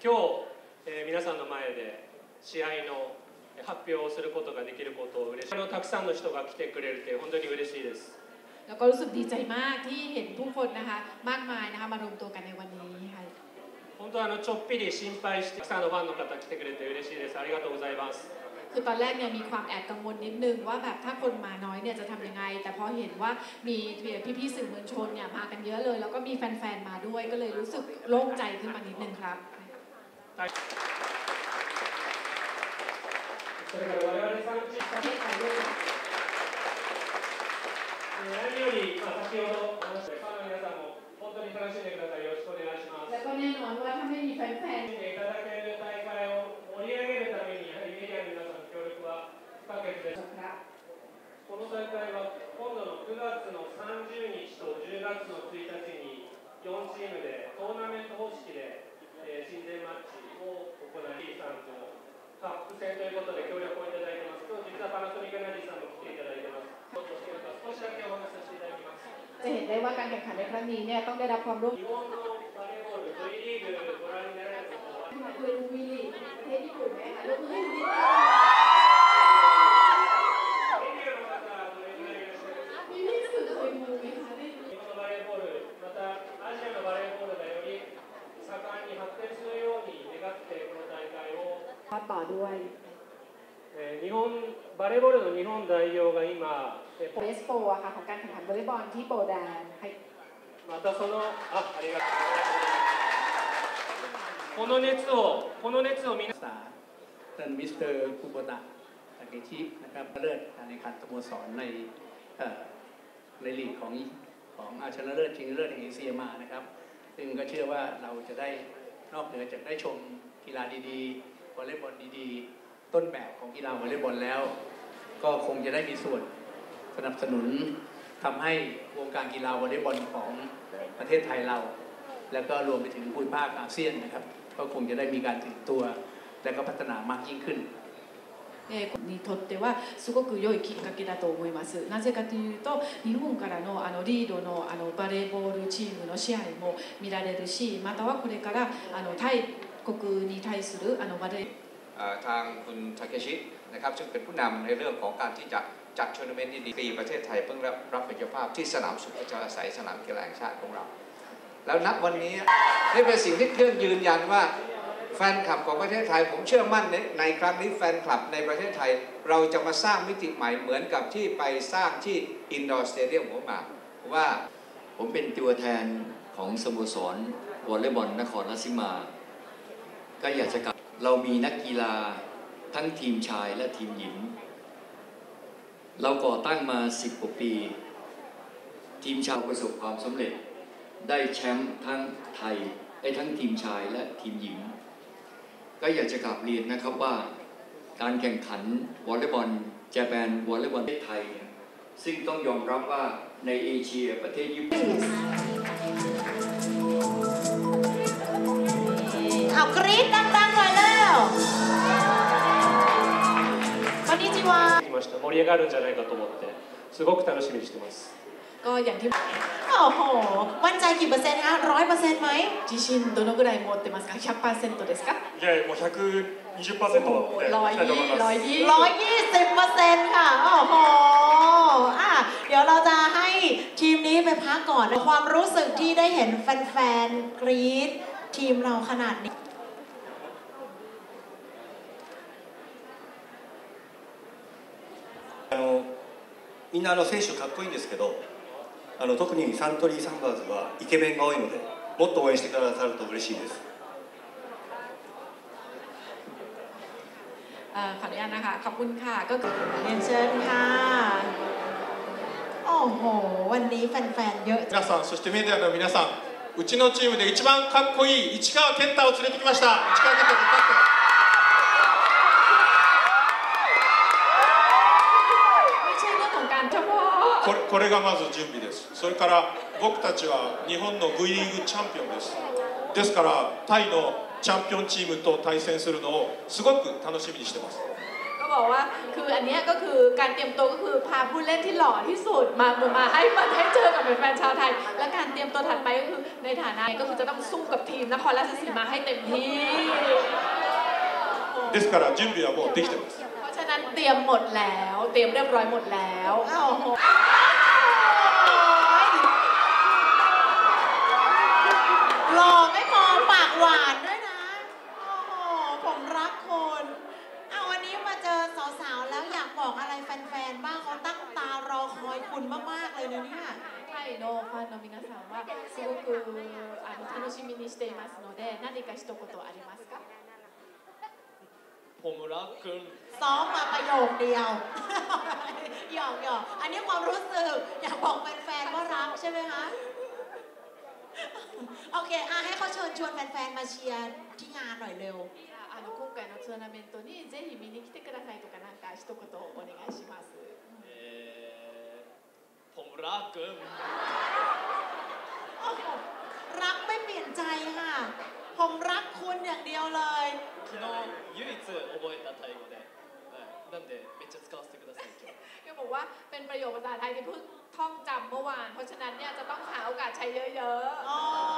今日、皆さんの前で試合の発表をすることができることを嬉しい。たくさんの人が来てくれるって本当に嬉しいです。 แล้วก็รู้สึกดีใจมากที่เห็นผู้คนนะคะมากมายนะคะมารวมตัวกันในวันนี้ค่ะ本当ちょっぴり心配してたくさんのファンの方来てくれて嬉しいです。ありがとうございます。 คือตอนแรกเนี่ยมีความแอบกังวลนิดนึงว่าแบบถ้าคนมาน้อยเนี่ยจะทำยังไงแต่พอเห็นว่ามีพี่ๆสื่อมวลชนเนี่ยมากันเยอะเลยแล้วก็มีแฟนๆมาด้วยก็เลยรู้สึกโล่งใจขึ้นมานิดนึงครับそれから我々3チーム何より先ほど話したファンの皆さんも本当に楽しんでください。よろしくお願いします。 แล้วก็แน่นอนว่าถ้าไม่มีแฟนๆいただける大会を盛り上げるためにやはりメディアの皆さんの協力は不可欠です。この大会は今度の9月の30日と10月の1日に4チームでトーナメント方式で親善マッチを行い、さんとカップ戦ということで協力をいただいています。今日実はパナソニックエナジーさんも来ていただいています。少しだけお話しさせていただきます。 จะเห็นได้ว่าการแข่งขันในครั้งนี้เนี่ยต้องได้รับความร่วมมือ日本のバレーボール V リーグご覧になられることはเคยดูวีลีกประเทศญี่ปุ่นไหมคะยกมือให้วีลีพี่ๆสื่อเคยดูไหมคะ日本のバレーボールまたアジアのバレーボールがより盛んに発展するように願ってこの大会をต่อด้วย日本バレーボールの日本代表が今เบสโปอะค่ะของการแข่งขันวอลเลย์บอลที่โปแลนด์またそのありがとうこの熱を皆さんท่านมิสเตอร์คุโบตะทาเกชินะครับเลิศการแข่งขันสโมสรในลีกของชนะเลิศชิงเลิศแห่งเอเชียมานะครับซึ่งก็เชื่อว่าเราจะได้นอกเหนือจากได้ชมกีฬาดีๆวอลเลย์บอลดีๆต้นแบบของกีฬาวอลเลย์บอลแล้วก็คงจะได้มีส่วนสนับสนุนทำให้วงการกีฬาวอลเลย์บอลของประเทศไทยเราแล้วก็รวมไปถึงภูมิภาคอาเซียนนะครับก็คงจะได้มีการตื่นตัวและก็พัฒนามากยิ่งขึ้นにとってはすごく良いきっかけだと思います。なぜかというと日本からのリードのバレーボールチームの試合も見られるし、またはこれからタイ国に対するバレーทางคุณทาเคชินะครับซึ่งเป็นผู้นำในเรื่องของการที่จะจัดทัวร์นาเมนต์ดีๆปีประเทศไทยเพิ่งรับเป็นเจ้าภาพที่สนามสุขจะอาศัยสนามกีฬาแห่งชาติของเราแล้วณวันนี้นี่เป็นสิ่งที่เครื่องยืนยันว่าแฟนคลับของประเทศไทยผมเชื่อมั่นในครั้งนี้แฟนคลับในประเทศไทยเราจะมาสร้างมิติใหม่เหมือนกับที่ไปสร้างที่อินดอร์สเตเดียมหัวหมากว่าผมเป็นตัวแทนของสโมสรวอลเลย์บอลนครราชสีมาก็อยากจะกลับเรามีนักกีฬาทั้งทีมชายและทีมหญิงเราก่อตั้งมา10 กว่าปีทีมชายประสบความสำเร็จได้แชมป์ทั้งไทยทั้งทีมชายและทีมหญิงก็อยากจะกลับเรียนนะครับว่าการแข่งขันวอลเลย์บอลเจแปนวอลเลย์บอลประเทศไทยซึ่งต้องยอมรับว่าในเอเชียประเทศญี่ปุ่นเอากรี๊ดดังๆหน่อยแล้วこんにちは盛り上がるんじゃないかと思ってすごく楽しみにしてます。 ก็อย่างที่โอ้โหมั่นใจกี่เปอร์เซ็นต์คะ100%ไหม自信どのぐらい持ってますか100%ですかいやもう120%持っていきたいと思います 120%ค่ะโอ้โหเดี๋ยวเราจะให้ทีมนี้ไปพักก่อนความรู้สึกที่ได้เห็นแฟนๆกรี๊ดทีมเราขนาดนี้みんな選手かっこいいんですけど特にサントリーサンバーズはイケメンが多いのでもっと応援してくださると嬉しいです。 ขออนุญาตนะคะขอบคุณค่ะก็เรียนเชิญค่ะโอ้โหวันนี้แฟนๆเยอะ皆さんそしてメディアの皆さんうちのチームで一番かっこいい市川健太を連れてきました。市川健太君これがまず準備です。それから僕たちは日本の V リーグチャンピオンです。ですからタイのチャンピオンチームと対戦するのをすごく楽しみにしてます。 ก็ก็บอกว่าคืออันนี้ก็คือการเตรียมตัวก็คือพาผู้เล่นที่หล่อที่สุดมาให้เจอกับแฟนชาวไทยและการเตรียมตัวถัดไปก็คือในฐานะก็คือจะต้องสู้กับทีมนครราชสีมาให้เต็มที่ですから準備はもうできてます。 เพราะฉะนั้นเตรียมหมดแล้วเตรียมเรียบร้อยหมดแล้วหล่อไม่พอปากหวานด้วยนะโอ้โหผมรักคุณเอาวันนี้มาเจอสาวๆแล้วอยากบอกอะไรแฟนๆบ้างเขาตั้งตารอคอยคุณมากๆเลยนะเนี่ยタイのファンの皆さんはすごく楽しみにしていますので何か一言ありますかผมรักคุณซ้อมมาประโยคเดียวหยอกอันนี้ความรู้สึกอยากบอกแฟนๆว่ารักใช่ไหมคะโอเคให้เขาเชิญชวนแฟนๆมาเชียร์ที่งานหน่อยเร็ว今回のツアーナメントにぜひ見に来てくださいとかなんか一言お願いしますผมรักคุณรักไม่เปลี่ยนใจค่ะผมรักคุณอย่างเดียวเลย昨日唯一覚えたタイ語でなんでめっちゃ使わせてください今日ก็บอกว่าเป็นประโยคภาษาไทยที่เพิ่งท่องจำเมื่อวานเพราะฉะนั้นเนี่ยจะต้องหาโอกาสใช้เยอะๆ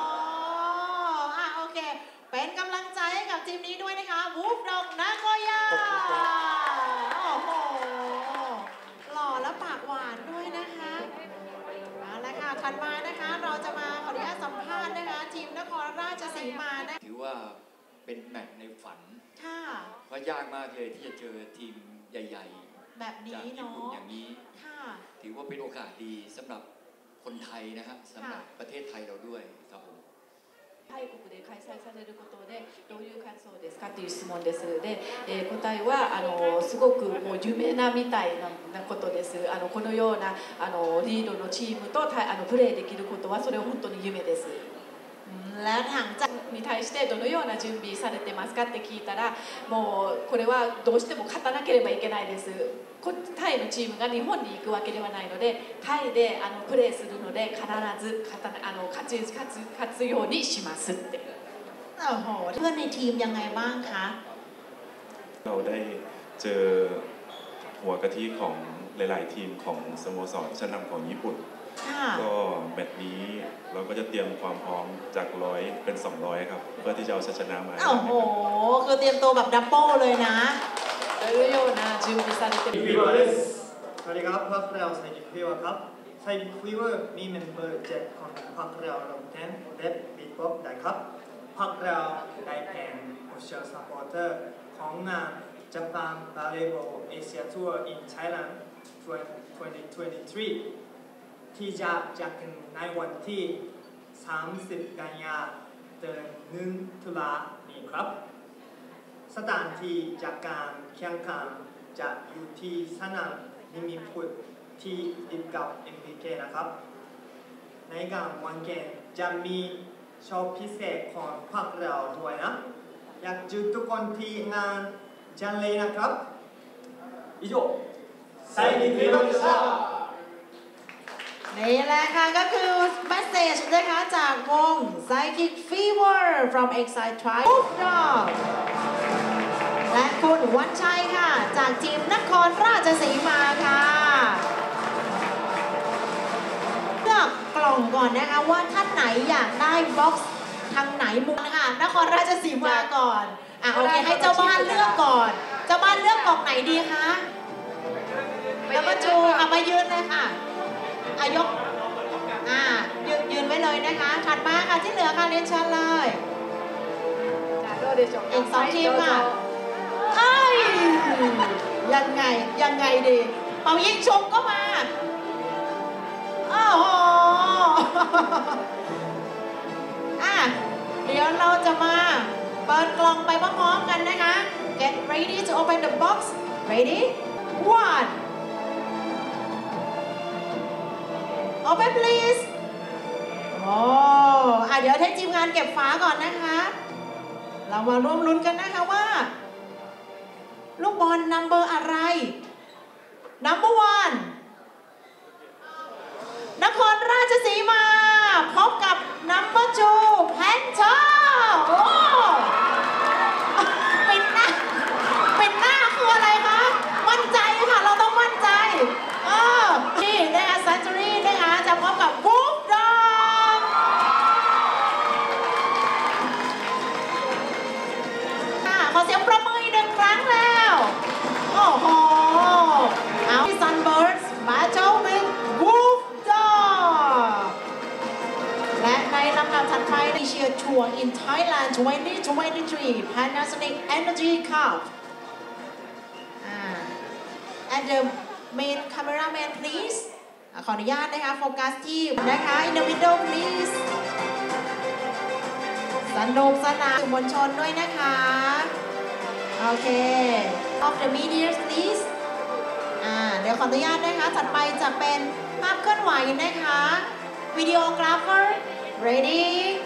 โอเคเป็นกำลังใจให้กับทีมนี้ด้วยนะคะวูฟดอกนาโกย่าโอ้โหหล่อและปากหวานด้วยนะคะเอาละค่ะถัดมานะคะเราจะมาขออนุญาตสัมภาษณ์นะคะทีมนครราชสีมานะถือว่าเป็นแมตช์ในฝันเพราะยากมากเลยที่จะเจอทีมใหญ่ๆแบบนี้เนาะอย่างนี้ถือว่าเป็นโอกาสดีสำหรับคนไทยนะฮะสำหรับประเทศไทยเราด้วยครับผมタイ国で開催されることでどういう感想ですかという質問です。で、答えはすごくもう夢なみたいなことです。このようなリードのチームとプレーできることはそれは本当に夢です。 และถังจากに対してどのような準備されてますかって聞いたらもうこれはどうしても勝たなければいけないです。タイのチームが日本に行くわけではないのでタイでプレーするので必ず勝つようにしますってโอ้โหเพื่อนในทีมยังไงบ้างคะเราได้เจอหัวกะทิของหลายๆทีมของสโมสรชั้นนำของญี่ปุ่นก็แมตช์นี้เราก็จะเตรียมความพร้อมจาก100เป็น200ครับเพื่อที่จะเอาชัยชนะมาโอ้โหคือเตรียมตัวแบบดับเบิลเลยนะというような準備されているようですสวัสดีครับพรรคเราไซกิฟิวครับไซกิฟิวมีเมมเบอร์7ของพรรคเราลงแทนเด็ดบีทบ็อกซ์ได้ครับพรรคเราได้เป็นโอเชียลซัพพอร์เตอร์ของงาน Japan Volleyball Asia Tour in Thailand 2023 ที่จะจัดขึ้นในวันที่30 กันยายน 1 ตุลาคมนี้ครับสถานที่จากการแข่งขันจะอยู่ที่สนามนิมิพุทธที่ติดกับ MPK นะครับในงานวันเกมจะมีโชว์พิเศษของพวกเราด้วยนะอยากเจอทุกคนที่งานจันเลยนะครับ以上ไซกิฟิวでしたนี่แหละค่ะก็คือ message นะคะจากวง Psychic Fever from Excite Tribe และคุณวันชัยค่ะจากทีมนครราชสีมาค่ะเลือกกล่องก่อนนะคะว่าท่านไหนอยากได้บ็อกซ์ทางไหนมุมนะคะนครราชสีมาก่อนโอเคให้เจ้าบ้านเลือกก่อนเจ้าบ้านเลือกกล่องไหนดีคะแล้วก็จูมายืนเลยค่ะยกยืนไว้เลยนะคะถัดมาค่ะที่เหลือค่ะเรียนเชิญเลยอีก2 ทีมค่ะยังไงดีเป่ายิงชมก็มาโอ้โหเดี๋ยวเราจะมาเปิดกล่องไปพร้อมๆกันนะคะ Get ready to open the box ready 1 Open please เดี๋ยวให้ทีมงานเก็บฝาก่อนนะคะเรามาร่วมลุ้นกันนะคะว่าลูกบอลนัมเบอร์อะไร Number 1นครราชสีมาพบกับ Number 2แพนเทอร์เป็นหน้าคืออะไรคะ 2023 Panasonic Energy Cup and the main cameraman please ขออนุญาตนะคะโฟกัสที่นะคะ in the window please สนุกสนานสื่อมวลชนด้วยนะคะโอเค of the media please เดี๋ยวขออนุญาตนะคะถัดไปจะเป็นภาพเคลื่อนไหวนะคะ videographer ready